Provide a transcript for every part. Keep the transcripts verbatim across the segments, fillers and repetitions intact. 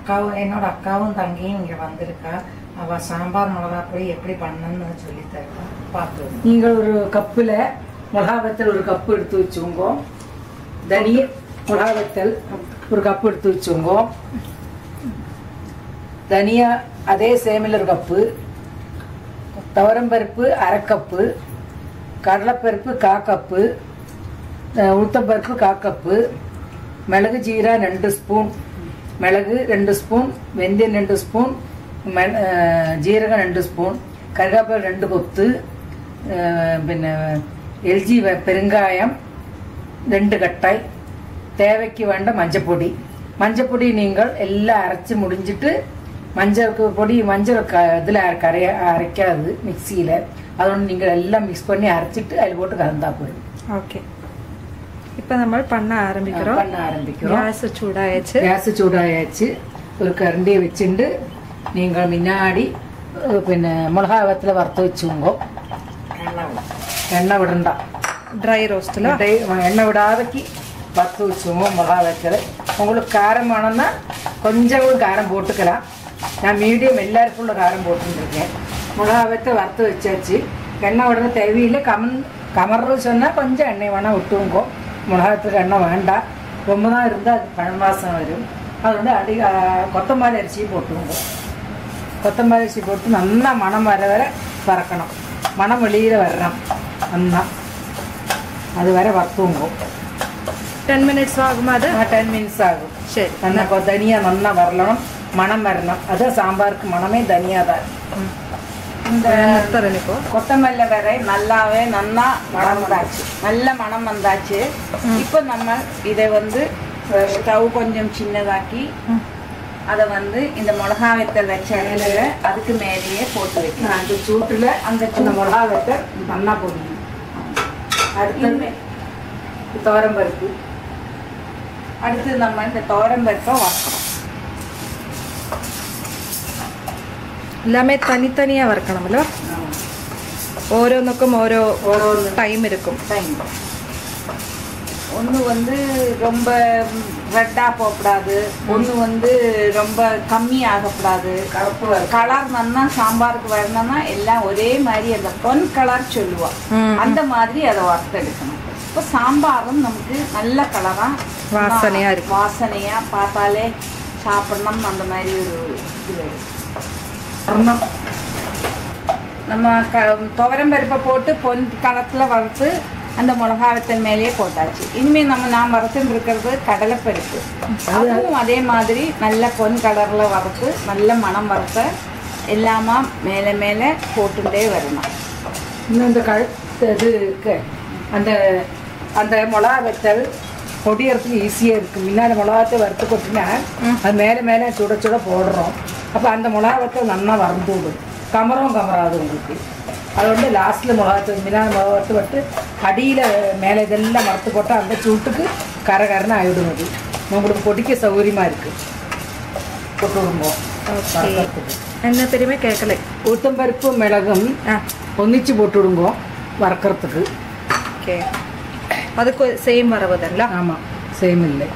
அக்காவும் என்னோட அக்காவும் தங்கியும் இங்கே வந்திருக்கா. அவள் சாம்பார் மிளகாப்பொடி எப்படி பண்ணணும்னு சொல்லி தருவா. பார்த்து நீங்கள் ஒரு கப்பில் மிளகா வத்தல் ஒரு கப்பு எடுத்து வச்சுக்கோங்க. தனிய மிளகா வத்தல் ஒரு கப்பு எடுத்து வச்சுக்கோங்க. தனியா அதே சேமில் ஒரு கப்பு, துவரம்பருப்பு அரை கப்பு, கடலைப்பருப்பு கா கப்பு, உளுத்தம்பருப்பு கா கப்பு, மிளகு ஜீரா ரெண்டு ஸ்பூன், மிளகு ரெண்டு ஸ்பூன், வெந்தயம் ரெண்டு ஸ்பூன், ஜீரகம் ரெண்டு ஸ்பூன், கருவேப்பிலை ரெண்டு கொத்து, പിന്നെ எல்ஜி பெருங்காயம் ரெண்டு கட்டாய், தேவைக்கு வேண்ட மஞ்சப்பொடி. மஞ்சப்பொடி நீங்கள் எல்லாம் அரைச்சி முடிஞ்சிட்டு மஞ்சளுக்கு பொடி மஞ்சள் க இதில் கரைய அரைக்காது மிக்சியில். அதோட நீங்கள் எல்லாம் மிக்ஸ் பண்ணி அரைச்சிட்டு அதில் போட்டு கலந்தா போயிடும். ஓகே, இப்போ நம்ம பண்ண ஆரம்பிக்கிறோம். பண்ண ஆரம்பிக்கிறோம். கேஸ் சூடாயாச்சு. கேஸ் சூடாயாச்சு. ஒரு கரண்டியை வச்சுட்டு நீங்கள் முன்னாடி പിന്നെ மிளகா வத்தல் வறுத்து வச்சுங்க. எண்ணெய் விடண்டா, ட்ரை ரோஸ்ட்டில் எண்ணெய் விடாதக்கு வறுத்து வச்சுங்க மிளகா வத்தல். உங்களுக்கு காரம் வேணும்னா கொஞ்சம் கூட காரம் போட்டுக்கலாம். நான் மீடியம் எல்லாருக்கும் உள்ள காரம் போட்டுருக்கேன். மிளகா வத்தல் வறுத்து வச்சாச்சு. எண்ணெய் விடணும் தேவையில்லை. கமன் கமர்றது சொன்னால் கொஞ்சம் எண்ணெய் வேணால் விட்டுங்க. மிளகாத்துக்கு எண்ணெய் வேண்டாம். ரொம்ப தான் இருந்தால் அது பழமாசம் வரும். அது வந்து அடி கொத்தமல்லி அரிசியும் போட்டுருங்க. கொத்தமல்லி அரிசி போட்டு நல்லா மணம் வர வர வறக்கணும். மணம் வெளியில் வரணும். நல்லா அது வரை வறுத்துங்க. டென் மினிட்ஸ் ஆகுமா? அது டென் மினிட்ஸ் ஆகும். சரி, நல்லா தனியாக நல்லா வரலாம், மணம் வரணும். அதுதான் சாம்பாருக்கு மணமே தனியாக தான். இந்த கொத்தமல்லி வரை நல்லாவே நல்லா மணம் வந்தாச்சு. நல்ல மணம் வந்தாச்சு. இப்போ நம்ம இதை வந்து ஸ்டவ் கொஞ்சம் சின்னதாக்கி அதை வந்து இந்த மிளகா வத்தல் வச்ச இலையில அதுக்கு மேலேயே போட்டு வைக்கணும். அந்த சூட்டில் அந்த சின்ன மிளகா வத்தல் நல்லா போடணும். அடுத்து துவரம்பருப்பு. அடுத்து நம்ம இந்த துவரம்பருப்பை வறுக்கணும். எல்லாமே தனித்தனியாக வறுக்கணும்ல. ஓരോന്നൊക്കെ ஓரோ ஓரோ டைம் இருக்கும். டைம் ஒன்று வந்து ரொம்ப ரெட்டாக போகக்கூடாது, ஒன்று வந்து ரொம்ப கம்மி ஆகக்கூடாது. கலப்பு கலர் நல்லா சாம்பாருக்கு வரணும்னா எல்லாம் ஒரே மாதிரி அந்த பொன் கலர் சொல்லுவோம், அந்த மாதிரி அதை வறுத்தெடுக்கணும். இப்போ சாம்பாரும் நமக்கு நல்ல கலராக வாசனையாக இருக்கும். வாசனையாக பார்த்தாலே சாப்பிடணும் அந்த மாதிரி ஒரு இது. நம்ம க துவரம் பருப்பை போட்டு பொன் கலத்தில் வறுத்து அந்த மிளகா வத்தல் மேலேயே போட்டாச்சு. இனிமேல் நம்ம நான் வறுத்துட்டு இருக்கிறது கடலைப்பருப்பு. அதுவும் அதே மாதிரி நல்ல பொன் கலரில் வறுத்து நல்ல மணம் வறுத்த எல்லாமா மேலே மேலே போட்டுட்டே வரணும். இன்னும் இந்த கழுத்து இது இருக்கு, அந்த அந்த மிளகா வத்தல் பொடியறதுக்கு ஈஸியாக இருக்குது. முன்னாடி மிளகாத்தை வறுத்து கொட்டினா அது மேலே மேலே சுட சுட போடுறோம். அப்போ அந்த மிளகா வத்தல் நல்லா வறந்து விடும். கமரம் கமராது உங்களுக்கு. அது வந்து லாஸ்ட்டில் மிளகாத்து முன்னாடி மிளகாத்து பட்டு அடியில் மேலே இதெல்லாம் வறுத்து போட்டால் அந்த சூட்டுக்கு கரை கரைன்னு ஆகிடும். அது உங்களுக்கு பொடிக்க சௌகரியமாக இருக்குது. போட்டு விடுவோம். என்ன பெருமை கேட்கலை. உளுத்தம்பருப்பு மிளகும் ஒன்றிச்சு போட்டு விடுங்க வறுக்கிறதுக்கு. ஓகே, அதுக்கு சேம் வரவுதல்ல? ஆமாம், சேம் இல்லை.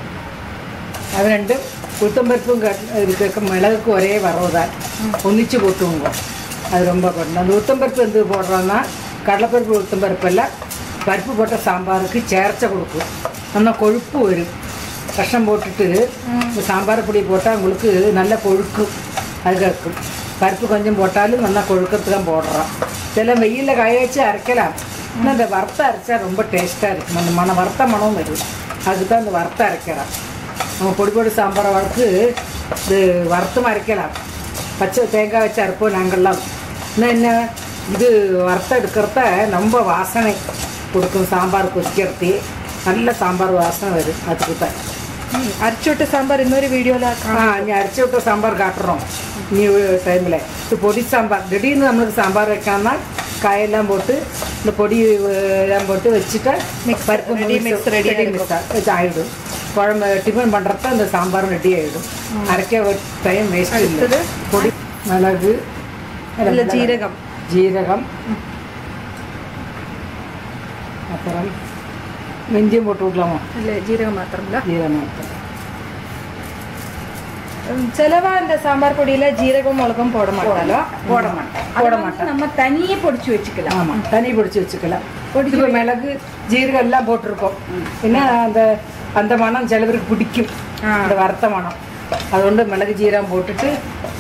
அது ரெண்டும் உளுத்தம்பருப்பும் இருக்க மிளகுக்கு ஒரே வரவுதான். ஒன்றிச்சு போட்டுவோங்க. அது ரொம்ப போடணும். அந்த உளுத்தம்பருப்பு வந்து போடுறோன்னா கடலைப்பருப்பு உளுத்தம்பருப்பு எல்லாம் பருப்பு போட்ட சாம்பாருக்கு சேர்ச்ச கொடுக்கும். நல்லா கொழுப்பு வரும். கஷ்டம் போட்டுட்டு இந்த சாம்பார் பொடி போட்டால் உங்களுக்கு நல்ல கொழுக்கு அது கேட்கும். பருப்பு கொஞ்சம் போட்டாலும் நல்லா கொழுக்கிறதுக்கு தான் போடுறோம். சில வெயிலில் காய வச்சு அரைக்கலாம். ஆனால் அந்த வறுத்த அரைச்சா ரொம்ப டேஸ்ட்டாக இருக்கும். அந்த மனம் வறுத்த மனம் வரும். அதுக்கு தான் அந்த வறுத்த அரைக்கலாம். நம்ம பொடி பொடி சாம்பாரை வறுத்து இது வறுத்தும் அரைக்கலாம். பச்சை தேங்காய் வச்சு அரைப்போம் நாங்கள்லாம். இன்னும் என்ன இது வறுத்த எடுக்கிறத ரொம்ப வாசனை கொடுக்கும். சாம்பார் கொதிக்கிறது நல்ல சாம்பார் வாசனை வரும். அதுக்கு தான் அரைச்சி விட்ட சாம்பார் இன்னொரு வீடியோவில் ஆ நீ அரைச்சி விட்ட சாம்பார் காட்டுறோம். நீ டைமில் இது பொடி சாம்பார் திடீர்னு நம்மளுக்கு சாம்பார் வைக்காம காயெல்லாம் போட்டு இந்த பொடி எல்லாம் போட்டு வச்சுட்டா மிக்ஸ் பருப்பு ரெடி மிக்ஸ் ரெடி மிக்ஸ் ஆகிடும். குழம்பு டிஃபன் பண்ணுறப்ப அந்த சாம்பாரும் ரெடி ஆகிடும். அரைக்க டைம் வேஸ்ட் இல்லை. பொடி மிளகு இல்லை ஜீரகம் ஜீரகம் அப்புறம் வெந்தயம் போட்டு விடலாமா? இல்லை ஜீரகம் மாத்திரம்ல. ஜீரகம் மாத்திரம் சிலவா இந்த சாம்பார் பொடியில ஜீரகம் மிளகும் போட மாட்டாலோ போட மாட்டோம் போட மாட்டோம் நம்ம தனியே பொடிச்சு வச்சுக்கலாம். ஆமா தனி பொடிச்சு வச்சுக்கலாம். பொடிச்சு மிளகு ஜீரகம் எல்லாம் போட்டிருக்கோம். ஏன்னா அந்த அந்த மனம் சில பேருக்கு பிடிக்கும், அந்த வறுத்த மனம். அதுകൊണ്ട് மிளகு ஜீரகம் போட்டுட்டு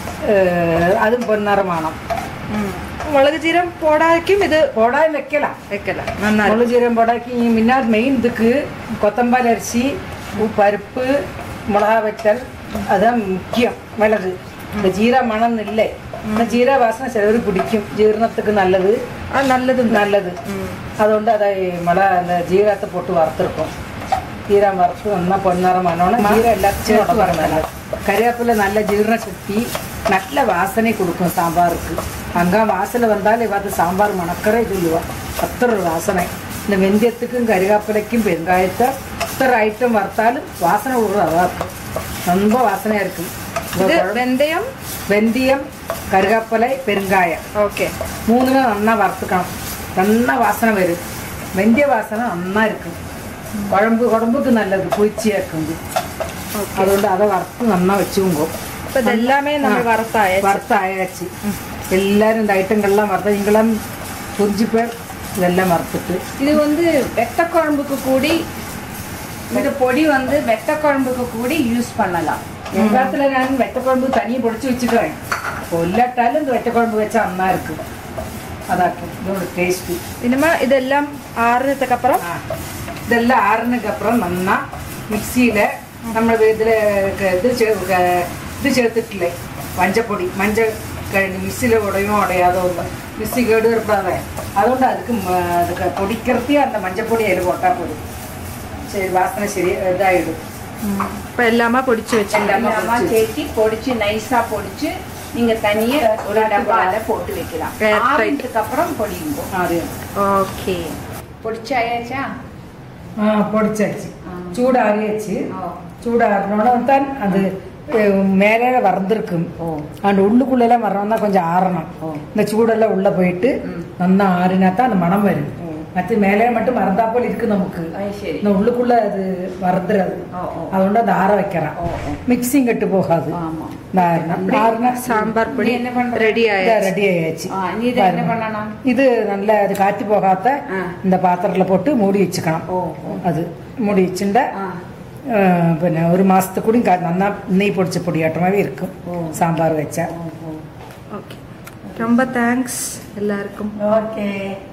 அதுவும் பொன்னர மனம். மிளகு ஜீரம் போடாக்கும் இது போடா வைக்கலாம் வைக்கலாம். மிளகு ஜீரம் போடாக்கி முன்னாடி மெயின் இதுக்கு கொத்தமல்லி அரிசி பருப்பு மிளகா வைத்தல் அதுதான் முக்கியம். மிளகு இந்த ஜீரா மனம் இல்லை. இந்த ஜீரா வாசனை சிலவருக்கு பிடிக்கும், ஜீரணத்துக்கு நல்லது நல்லது நல்லது. அதுകൊണ്ട് அதை மிளகா அந்த ஜீரகத்தை போட்டு வறுத்துருக்கோம். ஜீரா வறுத்து நல்லா பொன்னரமானோன்னா ஜீரா எல்லாத்தையும் சேர்த்து வர நல்லது. கறிவேப்பிலை நல்ல ஜீரண சக்தி, நல்ல வாசனை கொடுக்கும் சாம்பாருக்கு. அங்கே வாசனை வந்தாலும் இவாத்து சாம்பார் மணக்கரை சொல்லுவா. அத்தனை வாசனை. இந்த வெந்தயத்துக்கும் கறிவேப்பிலைக்கும் பெருங்காயத்தை அத்தனை ஐட்டம் வறுத்தாலும் வாசனை விடுறது அதாக இருக்கும். ரொம்ப வாசனையாக இருக்கும். வெந்தயம் வெந்தயம் கருவேப்பிலை பெருங்காயம் ஓகே மூணுமே நல்லா வறுத்துக்கணும். நல்லா வாசனை வரும். வெந்தய வாசனை நல்லா இருக்கும். குழம்பு குழம்புக்கு நல்லது, குளிர்ச்சியாக இருக்குது. അതുകൊണ്ട് அதை വറുത്ത് നന്നാ വെച്ചുകൊണ്ടോ. இப்போ எல்லாமே நம்ம வறுத்தாயாச்சு வறுத்தாயாச்சு எல்லாரும் இந்த ஐட்டங்கள்லாம் வறுத்த நீங்களாம் புரிஞ்சு பேர் இதெல்லாம் வறுத்துட்டு இது வந்து வெட்ட குழம்புக்கு கூடி இந்த பொடி வந்து வெட்ட குழம்புக்கு கூடி யூஸ் பண்ணலாம். எங்கள் காலத்தில் நான் வெட்டக்குழம்பு தனியாக பொடிச்சு வச்சுக்கிறேன். கொல்லாட்டாலும் இந்த வெட்டக்குழம்பு வச்சா அண்ணா இருக்கு. அதாக்கும் இதோட டேஸ்ட்டு. இனிமே இதெல்லாம் ஆறுனதுக்கு அப்புறம் இதெல்லாம் ஆறுனதுக்கு அப்புறம் நன்னா மிக்சியில் நம்ம இதில் இது இது சேர்த்துட்டில்லை மஞ்சப்பொடி மஞ்சள் கிழங்கு மிக்சியில் உடையும் உடையாதோ இல்லை மிக்சி கேடு இருப்பாங்க. അതുകൊണ്ട് அதுக்கு அதுக்கு பொடிக்கிறதே அந்த மஞ்சப்பொடி அதில் போட்டால் போதும். சரி வாசனை சரி இதாகிடும். இப்போ எல்லாமே பொடிச்சு வச்சு எல்லாமா சேர்த்து பொடிச்சு நைஸாக பொடிச்சு நீங்கள் தனியாக ஒரு டப்பாவில் போட்டு வைக்கலாம். ஆறுனதுக்கு அப்புறம் பொடியுங்க. அது ஓகே பொடிச்சாயாச்சா? ஆ பொடிச்சாச்சு. சூடாறியாச்சு. சூடாறினோட தான் அது மேலே வறந்துருக்கும். அந்த உள்ளுக்குள்ளெல்லாம் வரணும்னா கொஞ்சம் ஆறணும். இந்த சூடெல்லாம் உள்ள போயிட்டு நல்லா ஆறினா தான் அந்த மனம் வரும். மற்ற மேலே மட்டும் மறந்தா போல் இருக்கு நமக்கு. இந்த உள்ளுக்குள்ள அது வறந்துறது. அதுകൊണ്ട് அந்த ஆற வைக்கிறேன். மிக்சிங் கட்டு போகாது. சாம்பார் பொடி ரெடி ரெடி ஆயாச்சு. இது நல்ல அது காத்தி போகாத இந்த பாத்திரத்துல போட்டு மூடி வச்சுக்கணும். அது மூடி வச்சுட்டா പിന്നെ ഒരു മാസത്തെ കൂടി നന്നാ നെയ് പൊടിച്ച പൊടിയാട്ടമാவே இருக்கும் சாம்பார் வச்சா. ஓகே ரொம்ப தேங்க்ஸ் எல்லாருக்கும். ஓகே.